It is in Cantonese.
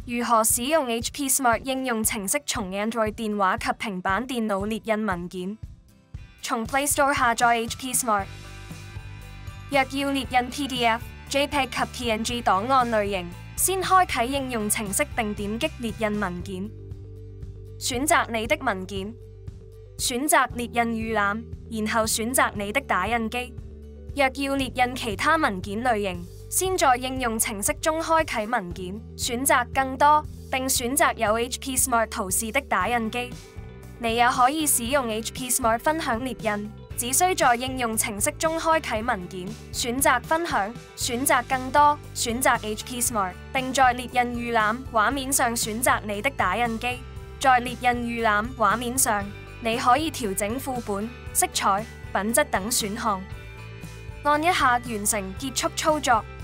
如何使用 HP Smart 應用程式從 Android 電話及平板電腦列印文件？從 Play Store 下載 HP Smart。若要列印 PDF、JPEG 及 PNG 檔案類型，先開啟應用程式並點擊列印文件，選擇你的文件，選擇列印預覽，然後選擇你的打印機。若要列印其他文件類型，先在應用程式中開啟文件，選擇更多，並選擇有 HP Smart 圖示的打印機。你也可以使用 HP Smart 分享列印，只需在應用程式中開啟文件，選擇分享，選擇更多，選擇 HP Smart， 並在列印預覽畫面上選擇你的打印機。在列印預覽畫面上，你可以調整副本、色彩、品質等選項。按一下完成結束操作。